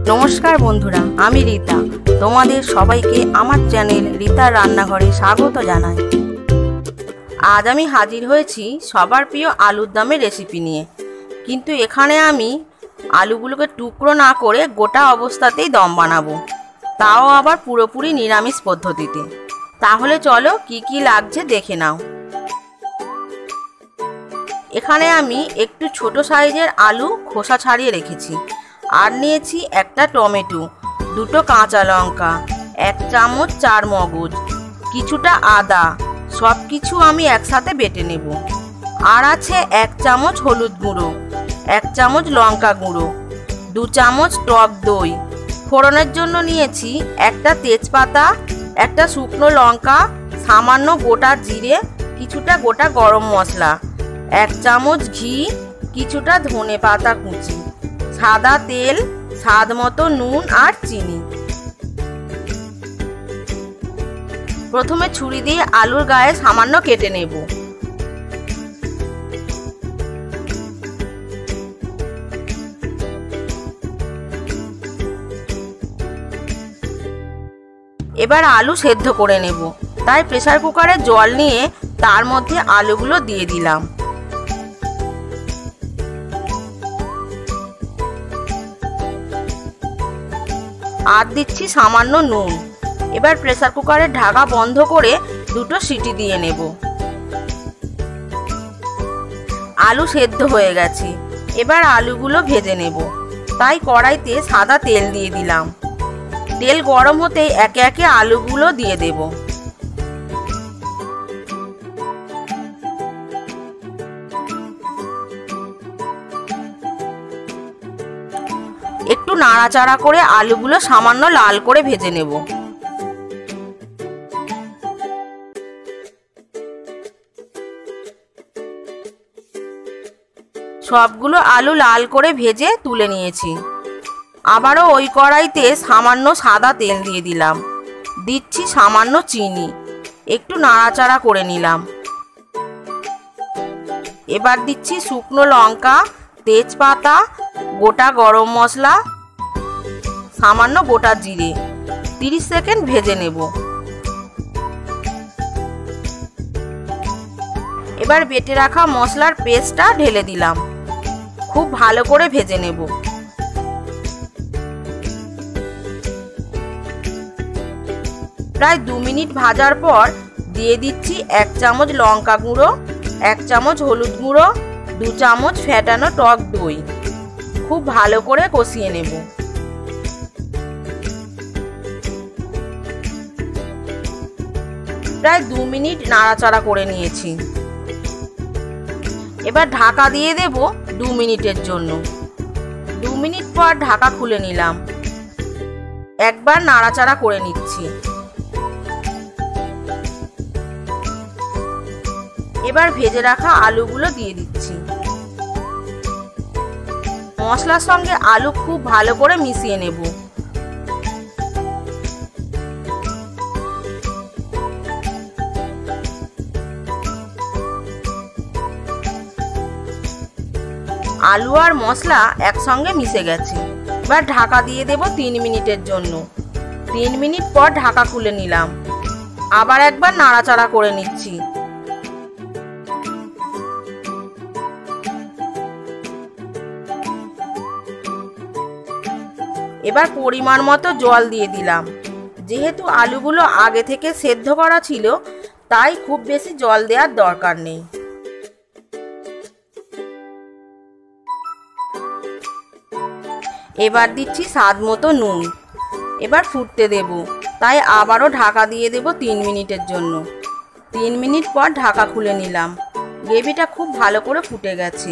नमस्कार बंधुरा आमी रीता तोमादेर सबाइके आमार चैनल रीतार रान्नाघरे स्वागत जानाई। आज आमी हाजिर हयेछि सबार प्रिय आलुर दमेर रेसिपि निये। किन्तु एखाने आमी आलुगुलोके टुकरो ना करे गोटा अवस्थातेई दम बानाबो, ताओ आबार पुरोपुरि निरामिष पद्धतिते। ताहले चलो की लागछे देखे नाओ। एखाने आमी एकटु छोटो साइजेर आलू खोसा छाड़िए रेखेछि और निয়েছি একটা টমেটো, দুটো কাঁচা লঙ্কা, এক চামচ চার মগজ, কিছুটা আদা, সবকিছু আমি একসাথে বেটে নেব। আর আছে এক চামচ হলুদ গুঁড়ো, এক চামচ লঙ্কা গুঁড়ো, 2 চামচ টক দই। ফোড়নের জন্য নিয়েছি একটা তেজপাতা, একটা শুকনো লঙ্কা, সামান্য গোটা জিরে, কিছুটা গোটা গরম মশলা, 1 চামচ ঘি, কিছুটা ধনে পাতা কুচি, সাদা তেল, স্বাদ মতো নুন আর চিনি। প্রথমে ছুরি দিয়ে আলুর গায়ে সামান্য কেটে নেব। এবার আলু সেদ্ধ করে নেব, তাই প্রেসার কুকারে জল নিয়ে তার মধ্যে আলুগুলো দিয়ে দিলাম। আর দিচ্ছি সামান্য নুন। এবার প্রেসার কুকারের ঢাকা বন্ধ করে দুটো সিটি দিয়ে নেব। আলু সেদ্ধ হয়ে গেছে, এবার আলুগুলো ভেজে নেব। তাই কড়াইতে সাদা তেল দিয়ে দিলাম। তেল গরম হতেই একে একে আলুগুলো দিয়ে দেব। একটু নাড়াচাড়া করে আলুগুলো সামান্য লাল করে ভেজে নেব। সবগুলো আলু লাল করে ভেজে তুলে নিয়েছি। আবারও ওই কড়াইতে সামান্য সাদা তেল দিয়ে দিলাম। দিচ্ছি সামান্য চিনি, একটু নাড়াচাড়া করে নিলাম। এবার দিচ্ছি শুকনো লঙ্কা, তেজপাতা, গোটা গরম মশলা, সামান্য গোটা জিরে। 30 সেকেন্ড ভেজে নেব। এবার বেটে রাখা মশলার পেস্টটা ঢেলে দিলাম। খুব ভালো করে ভেজে নেব। প্রায় 2 মিনিট ভাজার পর দিয়ে দিচ্ছি 1 চামচ লঙ্কা গুঁড়ো, 1 চামচ হলুদ গুঁড়ো, 2 চামচ ফেটানো টক দই। খুব ভালো করে কষিয়ে নেব। প্রায় 2 মিনিট নাড়াচাড়া করে নিয়েছি। এবার ঢাকা দিয়ে দেব 2 মিনিটের জন্য। 2 মিনিট পর ঢাকা খুলে নিলাম। একবার নাড়াচাড়া করে নিচ্ছি। এবার ভেজে রাখা আলুগুলো দিয়ে দিচ্ছি। মশলার সঙ্গে আলু খুব ভালো করে মিশিয়ে নেব। আলু আর মশলা একসঙ্গে মিশে গেছে। এবার ঢাকা দিয়ে দেব 3 মিনিটের জন্য। 3 মিনিট পর ঢাকা খুলে নিলাম। আবার একবার নাড়াচাড়া করে নিচ্ছি। এবার পরিমাণ মতো জল দিয়ে দিলাম। যেহেতু আলুগুলো আগে থেকে সেদ্ধ করা ছিল, তাই খুব বেশি জল দেওয়ার দরকার নেই। এবার দিচ্ছি স্বাদ মতো নুন। এবার ফুটতে দেব, তাই আবারও ঢাকা দিয়ে দেব 3 মিনিটের জন্য। 3 মিনিট পর ঢাকা খুলে নিলাম। গ্রেভিটা খুব ভালো করে ফুটে গেছে।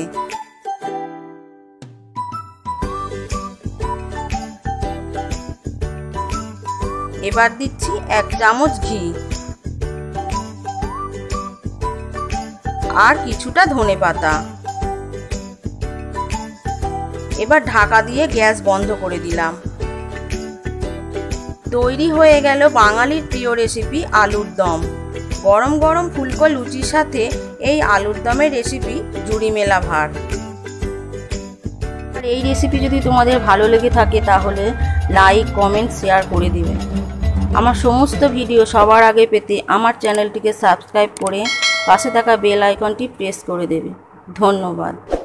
এবার দিচ্ছি 1 চামচ ঘি আর কিছুটা ধনে পাতা। এবার ঢাকা দিয়ে গ্যাস বন্ধ করে দিলাম। তৈরি হয়ে গেল বাঙালির প্রিয় রেসিপি আলুর দম। গরম গরম ফুলকো লুচির সাথে এই আলুর দমের রেসিপি জুড়ি মেলা ভার। আর এই রেসিপি যদি তোমাদের ভালো লেগে থাকে তাহলে লাইক কমেন্ট শেয়ার করে দিবে। আমার সমস্ত ভিডিও সবার আগে পেতে আমার চ্যানেলটিকে সাবস্ক্রাইব করে পাশে থাকা বেল আইকনটি প্রেস করে দেবে। ধন্যবাদ।